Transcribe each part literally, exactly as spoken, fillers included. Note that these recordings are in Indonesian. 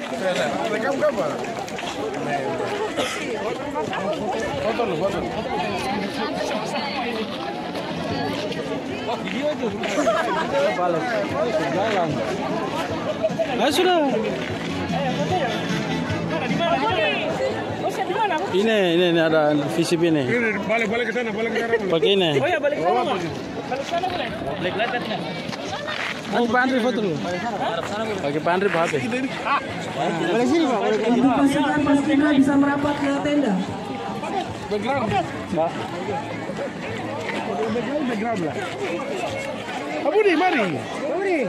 Rekam kapan? Foto lu, foto. Video aja. Balik. Jalan. Nah, sudah. Ini, ini, ini ada visip ini. Ini balik, balik ke sana, balik ke sana. Pakai ini. Oh ya, balik ke sana. Balik ke sana boleh. Balik lihat-lihatnya. Pakai Pak Andri foto dulu. Pakai Pak Andri Pak H P. Balik sini Pak. Pasukan Palestina bisa merapat ke tenda. Background. Pak. Background lah. Abu di mari. Abu di.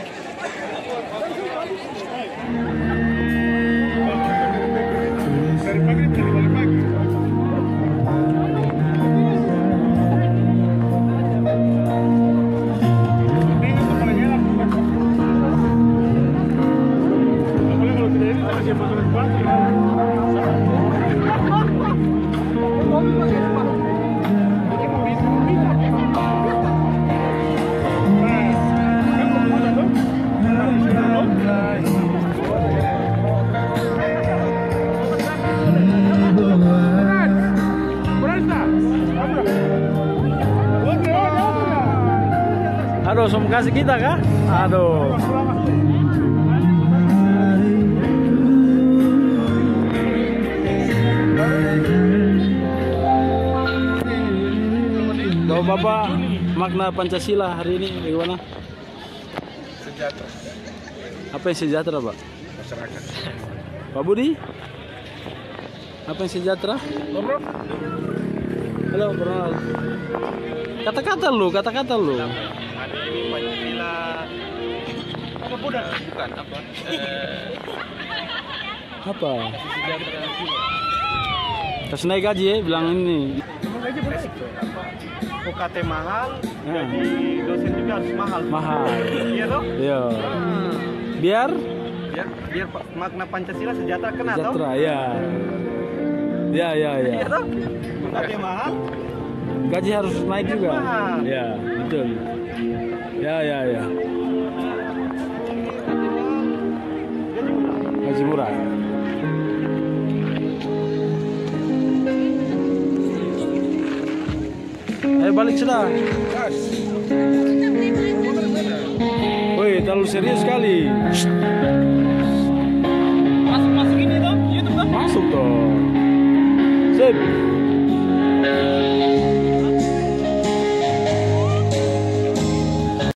Dari pagi dari pagi. Aduh, som kasih kita kah? Aduh. Kalau Bapak makna Pancasila hari ini bagaimana? Sejahtera. Apa yang sejahtera, Pak? Masyarakat. Pak Budi? Apa yang sejahtera? Bro. Halo, Bro. Kata-kata lu, kata-kata lu. Pancasila apa budak? Bukan apa? Eh, apa? sejahtera jiwa. Terus naik gaji ya, bilang ini. Gaji boleh. U K T mahal, Nah. gaji dosen juga harus mahal. Mahal. Iya toh? Iya. Hmm. Biar Biar biar makna Pancasila sejahtera kena toh? sejahtera, ya. Ya, ya, ya. Iya toh? U K T mahal, Gaji harus naik gaji juga. mahal. Ya, betul. Ya, ya, ya. Gaji murah. Ayo balik sudah. Woi, terlalu serius sekali. Masuk masuk ini toh? YouTube toh? Masuk dong. Sip.